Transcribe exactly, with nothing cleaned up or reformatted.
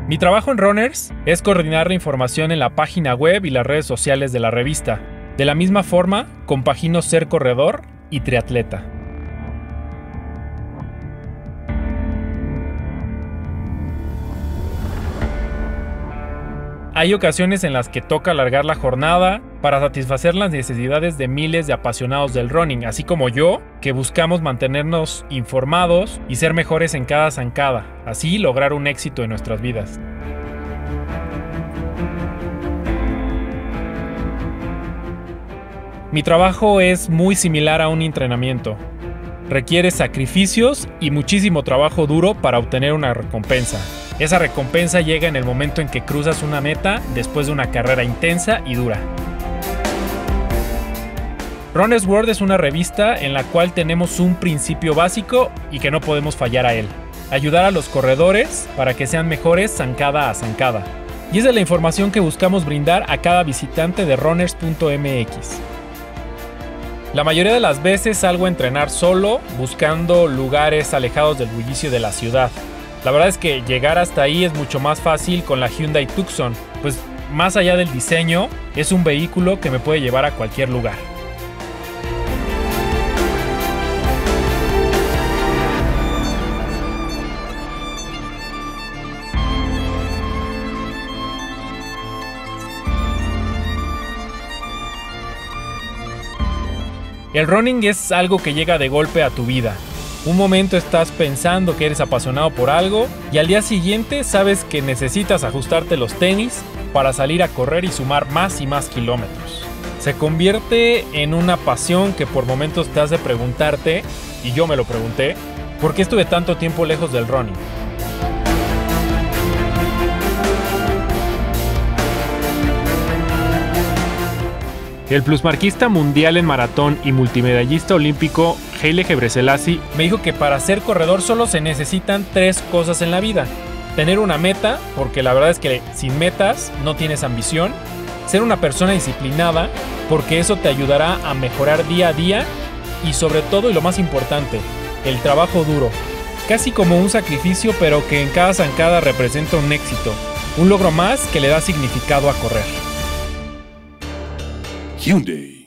Mi trabajo en Runners es coordinar la información en la página web y las redes sociales de la revista. De la misma forma, compagino ser corredor y triatleta. Hay ocasiones en las que toca alargar la jornada para satisfacer las necesidades de miles de apasionados del running, así como yo, que buscamos mantenernos informados y ser mejores en cada zancada, así lograr un éxito en nuestras vidas. Mi trabajo es muy similar a un entrenamiento. Requiere sacrificios y muchísimo trabajo duro para obtener una recompensa. Esa recompensa llega en el momento en que cruzas una meta después de una carrera intensa y dura. Runner's World es una revista en la cual tenemos un principio básico y que no podemos fallar a él: ayudar a los corredores para que sean mejores zancada a zancada. Y esa es la información que buscamos brindar a cada visitante de runners punto m x. La mayoría de las veces salgo a entrenar solo, buscando lugares alejados del bullicio de la ciudad. La verdad es que llegar hasta ahí es mucho más fácil con la Hyundai Tucson, pues más allá del diseño, es un vehículo que me puede llevar a cualquier lugar. El running es algo que llega de golpe a tu vida. Un momento estás pensando que eres apasionado por algo y al día siguiente sabes que necesitas ajustarte los tenis para salir a correr y sumar más y más kilómetros. Se convierte en una pasión que por momentos te hace preguntarte, y yo me lo pregunté, ¿por qué estuve tanto tiempo lejos del running? El plusmarquista mundial en maratón y multimedallista olímpico Haile Gebrselassie me dijo que para ser corredor solo se necesitan tres cosas en la vida: tener una meta, porque la verdad es que sin metas no tienes ambición; ser una persona disciplinada, porque eso te ayudará a mejorar día a día; y sobre todo, y lo más importante, el trabajo duro, casi como un sacrificio, pero que en cada zancada representa un éxito, un logro más que le da significado a correr. Hyundai.